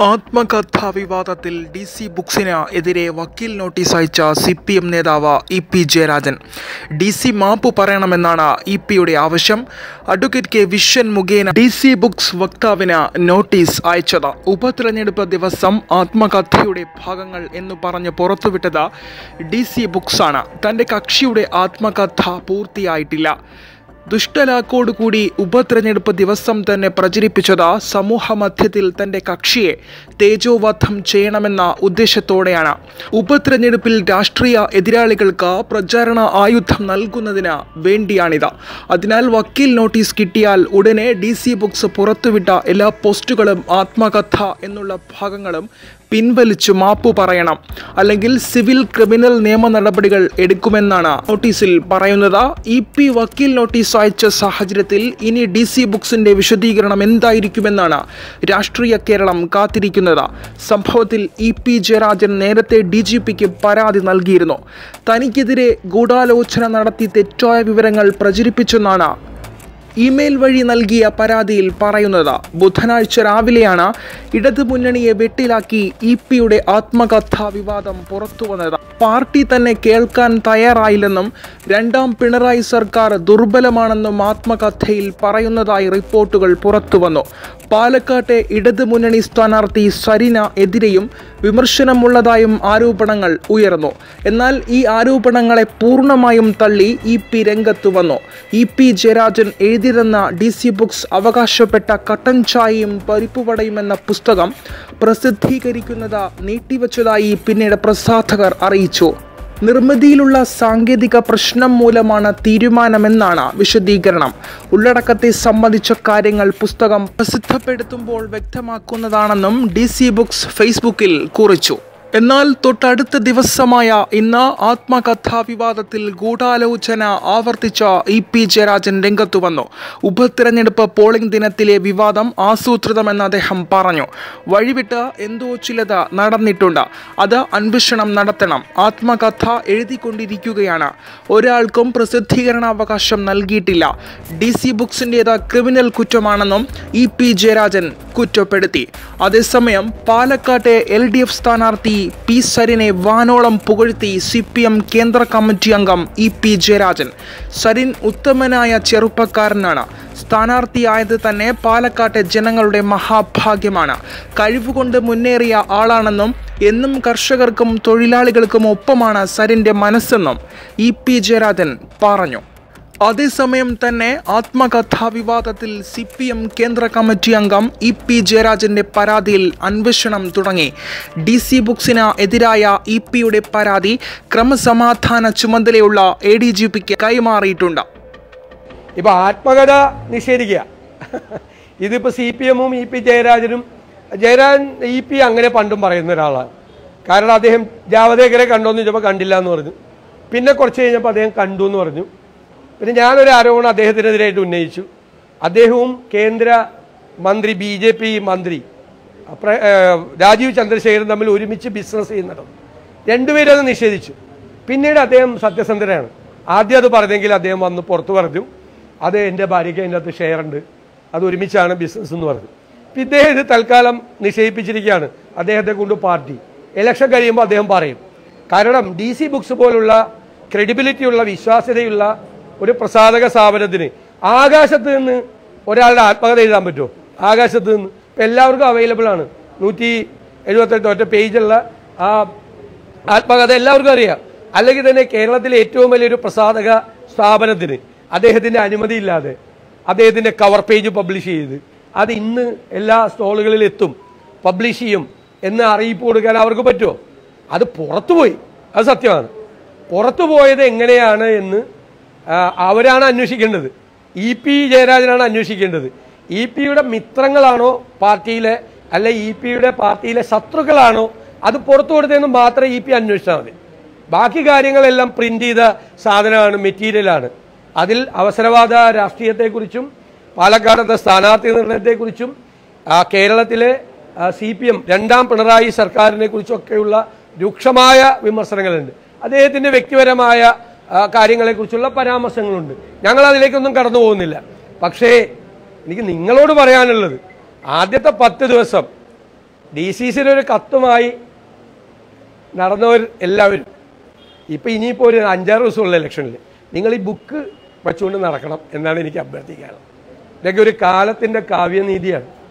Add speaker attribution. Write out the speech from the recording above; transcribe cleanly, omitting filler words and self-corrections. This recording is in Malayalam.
Speaker 1: ആത്മകഥാ വിവാദത്തിൽ DC ബുക്സിന് എതിരെ വക്കീൽ നോട്ടീസ് അയച്ച CPM നേതാവ് EP ജയരാജൻ. DC മാപ്പ് പറയണമെന്നാണ് EPയുടെ ആവശ്യം. അഡ്വക്കേറ്റ് കെ വിശ്വൻ മുഖേന DC ബുക്സ് വക്താവിന് നോട്ടീസ് അയച്ചത്. ഉപതെരഞ്ഞെടുപ്പ് ദിവസം ആത്മകഥയുടെ ഭാഗങ്ങൾ എന്നു പറഞ്ഞ് പുറത്തുവിട്ടത് DC ബുക്സാണ്. തൻ്റെ കക്ഷിയുടെ ആത്മകഥ പൂർത്തിയായിട്ടില്ല. ദുഷ്ടലാക്കോടുകൂടി ഉപതെരഞ്ഞെടുപ്പ് ദിവസം തന്നെ പ്രചരിപ്പിച്ചത് സമൂഹ മധ്യത്തിൽ തൻ്റെ കക്ഷിയെ തേജോവധം ചെയ്യണമെന്ന ഉദ്ദേശത്തോടെയാണ്. ഉപതെരഞ്ഞെടുപ്പിൽ രാഷ്ട്രീയ എതിരാളികൾക്ക് പ്രചാരണ ആയുധം നൽകുന്നതിന് വേണ്ടിയാണിത്. അതിനാൽ വക്കീൽ നോട്ടീസ് കിട്ടിയാൽ ഉടനെ DC ബുക്സ് പുറത്തുവിട്ട എല്ലാ പോസ്റ്റുകളും ആത്മകഥ എന്നുള്ള ഭാഗങ്ങളും പിൻവലിച്ചു മാപ്പു പറയണം, അല്ലെങ്കിൽ സിവിൽ ക്രിമിനൽ നിയമ നടപടികൾ എടുക്കുമെന്നാണ് നോട്ടീസിൽ പറയുന്നത്. EP വക്കീൽ നോട്ടീസ് അയച്ച സാഹചര്യത്തിൽ ഇനി DC ബുക്സിന്റെ വിശദീകരണം എന്തായിരിക്കുമെന്നാണ് രാഷ്ട്രീയ കേരളം കാത്തിരിക്കുന്നത്. സംഭവത്തിൽ EP ജയരാജൻ നേരത്തെ DGPക്ക് പരാതി നൽകിയിരുന്നു. തനിക്കെതിരെ ഗൂഢാലോചന നടത്തി തെറ്റായ വിവരങ്ങൾ പ്രചരിപ്പിച്ചെന്നാണ് ഇമെയിൽ വഴി നൽകിയ പരാതിയിൽ പറയുന്നത്. ബുധനാഴ്ച രാവിലെയാണ് ഇടതുമുന്നണിയെ വെട്ടിലാക്കി EPയുടെ ആത്മകഥാ വിവാദം പുറത്തുവന്നത്. പാർട്ടി തന്നെ കേൾക്കാൻ തയ്യാറായില്ലെന്നും രണ്ടാം പിണറായി സർക്കാർ ദുർബലമാണെന്നും ആത്മകഥയിൽ പറയുന്നതായി റിപ്പോർട്ടുകൾ പുറത്തുവന്നു. പാലക്കാട്ടെ ഇടതുമുന്നണി സ്ഥാനാർത്ഥി സരിന എതിരെയും വിമർശനമുള്ളതായും ആരോപണങ്ങൾ ഉയർന്നു. എന്നാൽ ഈ ആരോപണങ്ങളെ പൂർണ്ണമായും തള്ളി EP രംഗത്തു വന്നു. EP ജയരാജൻ എഴുതിയതെന്ന DC ബുക്സ് അവകാശപ്പെട്ട കട്ടൻ ചായയും പരിപ്പുവടയും എന്ന പുസ്തകം പ്രസിദ്ധീകരിക്കുന്നത് നീട്ടിവച്ചതായി പിന്നീട് പ്രസാധകർ അറിയിച്ചു. നിർമ്മിതിയിലുള്ള സാങ്കേതിക പ്രശ്നം മൂലമാണ് തീരുമാനമെന്നാണ് വിശദീകരണം. ഉള്ളടക്കത്തെ സംബന്ധിച്ച കാര്യങ്ങൾ പുസ്തകം പ്രസിദ്ധപ്പെടുത്തുമ്പോൾ വ്യക്തമാക്കുന്നതാണെന്നും DC ബുക്സ് ഫേസ്ബുക്കിൽ കുറിച്ചു. എന്നാൽ തൊട്ടടുത്ത ദിവസമായ ഇന്ന് ആത്മകഥാ വിവാദത്തിൽ ഗൂഢാലോചന ആവർത്തിച്ച EP ജയരാജൻ രംഗത്തു വന്നു. ഉപതെരഞ്ഞെടുപ്പ് പോളിംഗ് ദിനത്തിലെ വിവാദം ആസൂത്രിതമെന്ന് അദ്ദേഹം പറഞ്ഞു. വഴിവിട്ട് എന്തോ ചിലത് നടന്നിട്ടുണ്ട്, അത് അന്വേഷണം നടത്തണം. ആത്മകഥ എഴുതിക്കൊണ്ടിരിക്കുകയാണ്. ഒരാൾക്കും പ്രസിദ്ധീകരണാവകാശം നൽകിയിട്ടില്ല. DC ബുക്സിൻ്റേത് ക്രിമിനൽ കുറ്റമാണെന്നും EP ജയരാജൻ കുറ്റപ്പെടുത്തി. അതേസമയം പാലക്കാട്ടെ LDF സ്ഥാനാർത്ഥി P സരിനെ വാനോളം പുകഴ്ത്തി CPM കേന്ദ്ര കമ്മിറ്റി അംഗം EP ജയരാജൻ. സരിൻ ഉത്തമനായ ചെറുപ്പക്കാരനാണ്. സ്ഥാനാർത്ഥിയായത് തന്നെ പാലക്കാട്ടെ ജനങ്ങളുടെ മഹാഭാഗ്യമാണ്. കഴിവുകൊണ്ട് മുന്നേറിയ ആളാണെന്നും എന്നും കർഷകർക്കും തൊഴിലാളികൾക്കും ഒപ്പമാണ് സരിൻ്റെ മനസ്സെന്നും EP ജയരാജൻ പറഞ്ഞു. അതേസമയം തന്നെ ആത്മകഥാ വിവാദത്തിൽ CPM കേന്ദ്ര കമ്മിറ്റി അംഗം EP ജയരാജന്റെ പരാതിയിൽ അന്വേഷണം തുടങ്ങി. DC ബുക്സിന് എതിരായ EPയുടെ പരാതി ക്രമസമാധാന ചുമതലയുള്ള ADGPക്ക് കൈമാറിയിട്ടുണ്ട്.
Speaker 2: ഇപ്പോൾ ആത്മകഥ നിഷേധിക്കുക, ഇതിപ്പോൾ CPMും EP ജയരാജനും EP അങ്ങനെ പണ്ടും പറയുന്ന ഒരാളാണ്. കാരണം അദ്ദേഹം ജാവദേക്കറെ കണ്ടോന്ന് ചോദിച്ചപ്പോൾ കണ്ടില്ല എന്ന് പറഞ്ഞു. പിന്നെ കുറച്ച് കഴിഞ്ഞപ്പോൾ അദ്ദേഹം കണ്ടു എന്ന് പറഞ്ഞു. പിന്നെ ഞാനൊരു ആരോപണം അദ്ദേഹത്തിനെതിരായിട്ട് ഉന്നയിച്ചു. അദ്ദേഹവും കേന്ദ്ര മന്ത്രി BJP മന്ത്രി രാജീവ് ചന്ദ്രശേഖരൻ തമ്മിൽ ഒരുമിച്ച് ബിസിനസ് ചെയ്യുന്നുണ്ട്. രണ്ടുപേരും അത് നിഷേധിച്ചു. പിന്നീട് അദ്ദേഹം സത്യസന്ധനാണ്. ആദ്യം അത് പറഞ്ഞെങ്കിൽ അദ്ദേഹം വന്ന് പുറത്ത് പറഞ്ഞു, അത് എൻ്റെ ഭാര്യയ്ക്ക് അതിൻ്റെ അകത്ത് ഷെയർ ഉണ്ട്, അത് ഒരുമിച്ചാണ് ബിസിനസ് എന്ന് പറഞ്ഞു. ഇദ്ദേഹം ഇത് തൽക്കാലം നിഷേധിപ്പിച്ചിരിക്കുകയാണ്. അദ്ദേഹത്തെ കൊണ്ട് പാർട്ടി ഇലക്ഷൻ കഴിയുമ്പോൾ അദ്ദേഹം പറയും. കാരണം DC ബുക്സ് പോലുള്ള ക്രെഡിബിലിറ്റിയുള്ള വിശ്വാസ്യതയുള്ള ഒരു പ്രസാധക സ്ഥാപനത്തിന് ആകാശത്ത് നിന്ന് ഒരാളുടെ ആത്മകഥ എഴുതാൻ പറ്റുമോ? ആകാശത്ത് നിന്ന് ഇപ്പം എല്ലാവർക്കും അവൈലബിൾ ആണ്. 178 പേജുള്ള ആ ആത്മകഥ എല്ലാവർക്കും അറിയാം. അല്ലെങ്കിൽ തന്നെ കേരളത്തിലെ ഏറ്റവും വലിയൊരു പ്രസാധക സ്ഥാപനത്തിന് അദ്ദേഹത്തിൻ്റെ അനുമതി ഇല്ലാതെ അദ്ദേഹത്തിൻ്റെ കവർ പേജ് പബ്ലിഷ് ചെയ്ത് അത് ഇന്ന് എല്ലാ സ്റ്റോളുകളിൽ എത്തും, പബ്ലിഷ് ചെയ്യും എന്ന് അറിയിപ്പ് കൊടുക്കാൻ അവർക്ക് പറ്റുമോ? അത് പുറത്തുപോയി, അത് സത്യമാണ്. പുറത്തു പോയത് എങ്ങനെയാണ് എന്ന് അവരാണ് അന്വേഷിക്കേണ്ടത്. EP ജയരാജനാണ് അന്വേഷിക്കേണ്ടത്. EPയുടെ മിത്രങ്ങളാണോ പാർട്ടിയിലെ, അല്ലെ EPയുടെ പാർട്ടിയിലെ ശത്രുക്കളാണോ അത് പുറത്തു കൊടുത്തതെന്ന് മാത്രമേ EP അന്വേഷിച്ചാൽ മതി. ബാക്കി കാര്യങ്ങളെല്ലാം പ്രിന്റ് ചെയ്ത സാധനമാണ്, മെറ്റീരിയലാണ്. അതിൽ അവസരവാദ രാഷ്ട്രീയത്തെക്കുറിച്ചും പാലക്കാടത്തെ സ്ഥാനാർത്ഥി നിർണയത്തെക്കുറിച്ചും കേരളത്തിലെ CPM രണ്ടാം പിണറായി സർക്കാരിനെ കുറിച്ചൊക്കെയുള്ള രൂക്ഷമായ വിമർശനങ്ങളുണ്ട്. അദ്ദേഹത്തിൻ്റെ വ്യക്തിപരമായ കാര്യങ്ങളെക്കുറിച്ചുള്ള പരാമർശങ്ങളുണ്ട്. ഞങ്ങൾ അതിലേക്കൊന്നും കടന്നു പോകുന്നില്ല. പക്ഷേ എനിക്ക് നിങ്ങളോട് പറയാനുള്ളത്, ആദ്യത്തെ 10 ദിവസം DCCയുടെ ഒരു കത്തുമായി നടന്നവർ എല്ലാവരും ഇപ്പം ഇനിയിപ്പോൾ ഒരു 5-6 ദിവസമുള്ള ഇലക്ഷനിൽ നിങ്ങൾ ഈ ബുക്ക് വച്ചുകൊണ്ട് നടക്കണം എന്നാണ് എനിക്ക് അഭ്യർത്ഥിക്കാനുള്ളത്. ഇതൊക്കെ ഒരു കാലത്തിൻ്റെ കാവ്യനീതിയാണ്.